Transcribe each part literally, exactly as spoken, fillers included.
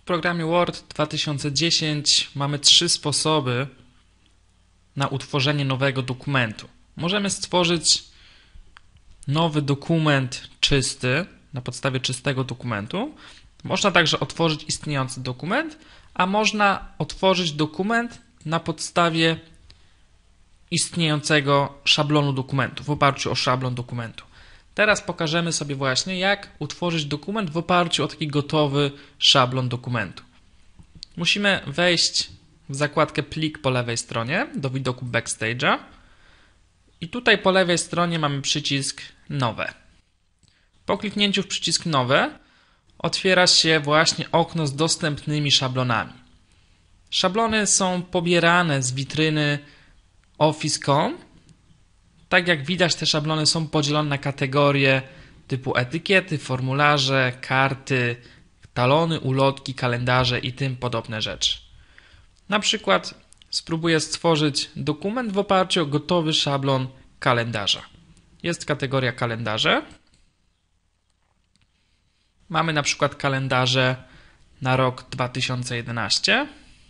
programie Word dwa tysiące dziesięć mamy trzy sposoby na utworzenie nowego dokumentu. Możemy stworzyć nowy dokument czysty na podstawie czystego dokumentu. Można także otworzyć istniejący dokument, a można otworzyć dokument na podstawie istniejącego szablonu dokumentu, w oparciu o szablon dokumentu. Teraz pokażemy sobie właśnie, jak utworzyć dokument w oparciu o taki gotowy szablon dokumentu. Musimy wejść w zakładkę Plik po lewej stronie do widoku Backstage'a i tutaj po lewej stronie mamy przycisk Nowe. Po kliknięciu w przycisk Nowe otwiera się właśnie okno z dostępnymi szablonami. Szablony są pobierane z witryny Office kropka com. Tak jak widać, te szablony są podzielone na kategorie typu etykiety, formularze, karty, talony, ulotki, kalendarze i tym podobne rzeczy. Na przykład spróbuję stworzyć dokument w oparciu o gotowy szablon kalendarza. Jest kategoria kalendarze. Mamy na przykład kalendarze na rok dwa tysiące jedenasty.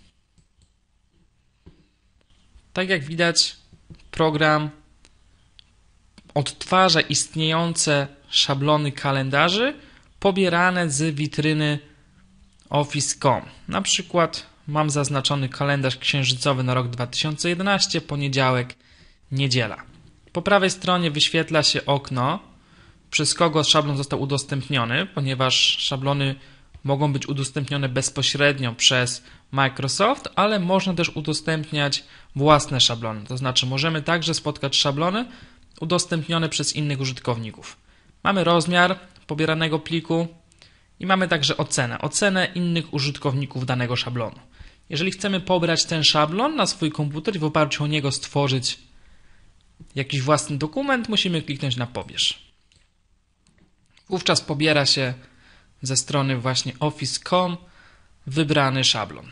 Tak jak widać, program odtwarza istniejące szablony kalendarzy pobierane z witryny Office kropka com. Na przykład mam zaznaczony kalendarz księżycowy na rok dwa tysiące jedenasty, poniedziałek, niedziela. Po prawej stronie wyświetla się okno, przez kogo szablon został udostępniony, ponieważ szablony mogą być udostępnione bezpośrednio przez Microsoft, ale można też udostępniać własne szablony. To znaczy możemy także spotkać szablony udostępnione przez innych użytkowników. Mamy rozmiar pobieranego pliku i mamy także ocenę. Ocenę innych użytkowników danego szablonu. Jeżeli chcemy pobrać ten szablon na swój komputer i w oparciu o niego stworzyć jakiś własny dokument, musimy kliknąć na Pobierz. Wówczas pobiera się ze strony właśnie Office kropka com wybrany szablon.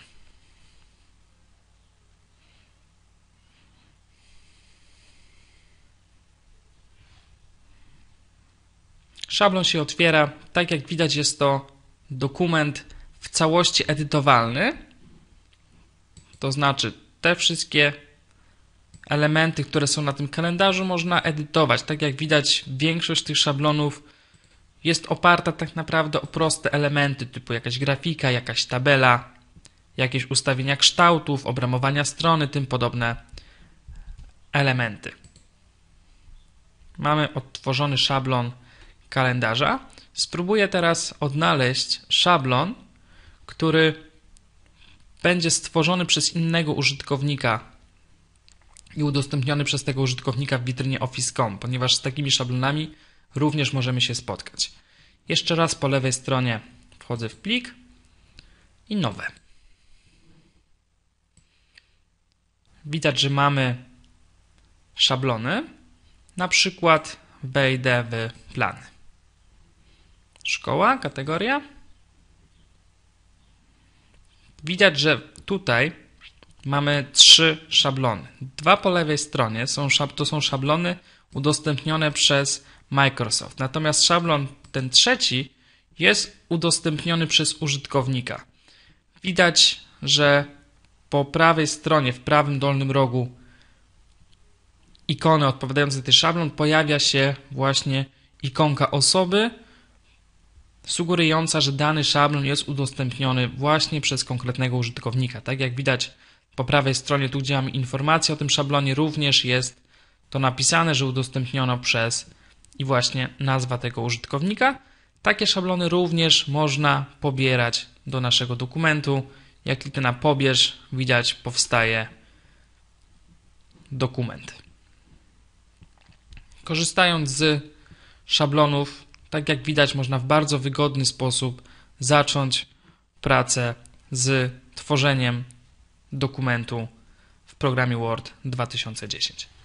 Szablon się otwiera. Tak jak widać, jest to dokument w całości edytowalny. To znaczy te wszystkie elementy, które są na tym kalendarzu, można edytować. Tak jak widać, większość tych szablonów jest oparta tak naprawdę o proste elementy, typu jakaś grafika, jakaś tabela, jakieś ustawienia kształtów, obramowania strony, tym podobne elementy. Mamy odtworzony szablon kalendarza. Spróbuję teraz odnaleźć szablon, który będzie stworzony przez innego użytkownika i udostępniony przez tego użytkownika w witrynie Office kropka com, ponieważ z takimi szablonami również możemy się spotkać. Jeszcze raz po lewej stronie wchodzę w plik i nowe. Widać, że mamy szablony. Na przykład wejdę w plany. Szkoła, kategoria. Widać, że tutaj mamy trzy szablony. Dwa po lewej stronie są, to są szablony udostępnione przez Microsoft. Natomiast szablon ten trzeci jest udostępniony przez użytkownika. Widać, że po prawej stronie, w prawym dolnym rogu ikony odpowiadającej za ten szablon pojawia się właśnie ikonka osoby, sugerująca, że dany szablon jest udostępniony właśnie przez konkretnego użytkownika. Tak jak widać po prawej stronie, tu gdzie mamy informację o tym szablonie, również jest to napisane, że udostępniono przez i właśnie nazwa tego użytkownika. Takie szablony również można pobierać do naszego dokumentu. Jak kliknę na Pobierz, widać, powstaje dokument. Korzystając z szablonów, tak jak widać, można w bardzo wygodny sposób zacząć pracę z tworzeniem dokumentu w programie Word dwa tysiące dziesięć.